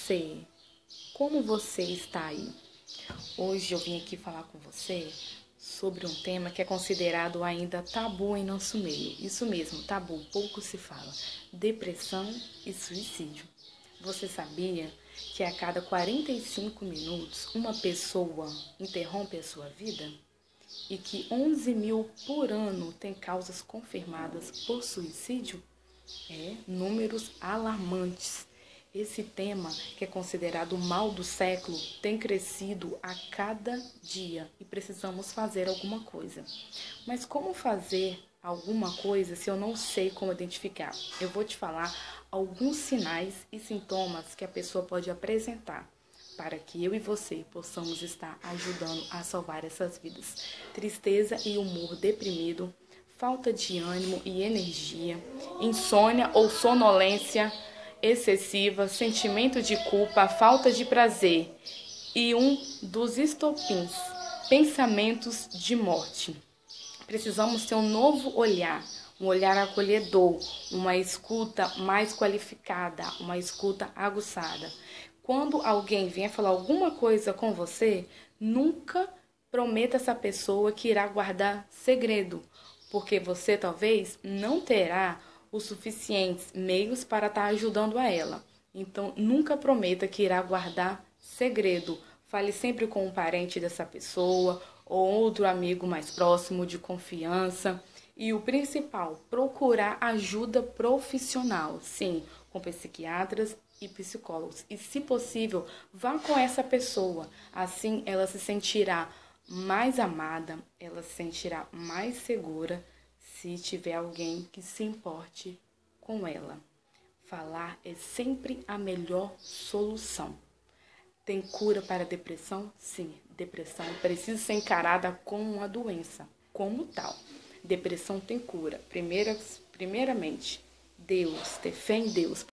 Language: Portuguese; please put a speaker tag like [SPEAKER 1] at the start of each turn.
[SPEAKER 1] você? Como você está aí? Hoje eu vim aqui falar com você sobre um tema que é considerado ainda tabu em nosso meio. Isso mesmo, tabu, pouco se fala. Depressão e suicídio. Você sabia que a cada 45 minutos uma pessoa interrompe a sua vida? E que 11 mil por ano têm causas confirmadas por suicídio? Números alarmantes. Esse tema, que é considerado o mal do século, tem crescido a cada dia e precisamos fazer alguma coisa. Mas como fazer alguma coisa se eu não sei como identificar? Eu vou te falar alguns sinais e sintomas que a pessoa pode apresentar para que eu e você possamos estar ajudando a salvar essas vidas. Tristeza e humor deprimido, falta de ânimo e energia, insônia ou sonolência excessiva, sentimento de culpa, falta de prazer e um dos estopins, pensamentos de morte. Precisamos ter um novo olhar, um olhar acolhedor, uma escuta mais qualificada, uma escuta aguçada. Quando alguém vier falar alguma coisa com você, nunca prometa a essa pessoa que irá guardar segredo, porque você talvez não terá os suficientes meios para estar ajudando a ela. Então, nunca prometa que irá guardar segredo. Fale sempre com um parente dessa pessoa ou outro amigo mais próximo de confiança. E o principal, procurar ajuda profissional. Sim, com psiquiatras e psicólogos. E, se possível, vá com essa pessoa. Assim, ela se sentirá mais amada, ela se sentirá mais segura se tiver alguém que se importe com ela. Falar é sempre a melhor solução. Tem cura para a depressão? Sim, depressão precisa ser encarada como uma doença, como tal. Depressão tem cura. Primeiramente, Deus, ter fé em Deus.